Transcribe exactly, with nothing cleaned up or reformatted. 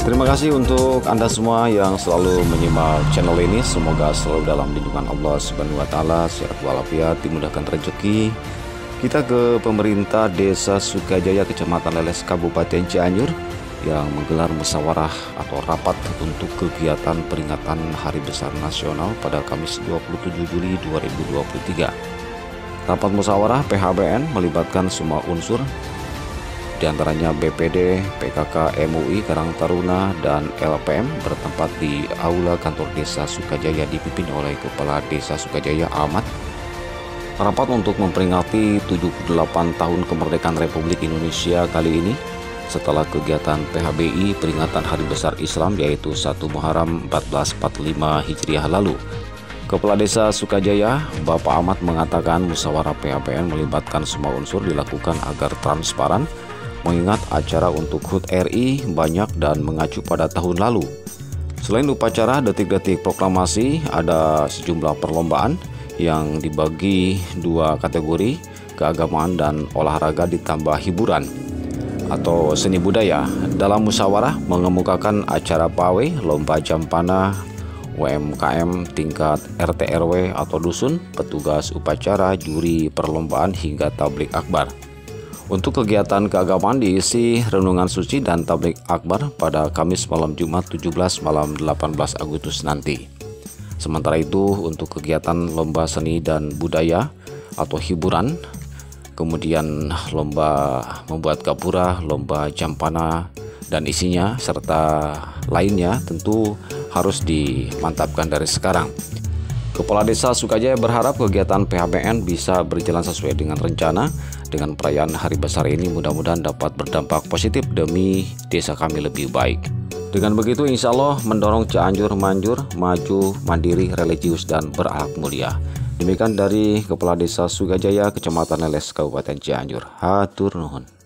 Terima kasih untuk Anda semua yang selalu menyimak channel ini. Semoga selalu dalam lindungan Allah Subhanahu wa taala, sehat walafiat, dimudahkan rezeki. Kita ke pemerintah Desa Sukajaya, Kecamatan Leles, Kabupaten Cianjur yang menggelar musyawarah atau rapat untuk kegiatan peringatan Hari Besar Nasional pada Kamis dua puluh tujuh Juli dua ribu dua puluh tiga. Rapat musyawarah P H B N melibatkan semua unsur, diantaranya B P D, P K K M U I Karang Taruna, dan L P M bertempat di Aula Kantor Desa Sukajaya dipimpin oleh Kepala Desa Sukajaya Ahmad. Rapat untuk memperingati tujuh puluh delapan tahun kemerdekaan Republik Indonesia kali ini setelah kegiatan P H B I peringatan Hari Besar Islam yaitu satu Muharram seribu empat ratus empat puluh lima Hijriah lalu. Kepala Desa Sukajaya, Bapak Ahmad, mengatakan musyawarah P H B N melibatkan semua unsur dilakukan agar transparan, mengingat acara untuk H U T R I banyak dan mengacu pada tahun lalu. Selain upacara detik-detik proklamasi, ada sejumlah perlombaan yang dibagi dua kategori, keagamaan dan olahraga ditambah hiburan atau seni budaya. Dalam musyawarah mengemukakan acara pawai, lomba jam panah, U M K M tingkat R T R W atau dusun, petugas upacara, juri perlombaan hingga tablik akbar. Untuk kegiatan keagamaan diisi renungan suci dan tablik akbar pada Kamis malam Jumat tujuh belas malam delapan belas Agustus nanti. Sementara itu untuk kegiatan lomba seni dan budaya atau hiburan, kemudian lomba membuat gapura, lomba jam panah dan isinya serta lainnya tentu harus dimantapkan dari sekarang. Kepala Desa Sukajaya berharap kegiatan P H B N bisa berjalan sesuai dengan rencana. Dengan perayaan hari besar ini mudah-mudahan dapat berdampak positif demi desa kami lebih baik. Dengan begitu insya Allah mendorong Cianjur manjur, maju, mandiri, religius, dan berakhlak mulia. Demikian dari Kepala Desa Sukajaya, Kecamatan Leles, Kabupaten Cianjur. Hatur nuhun.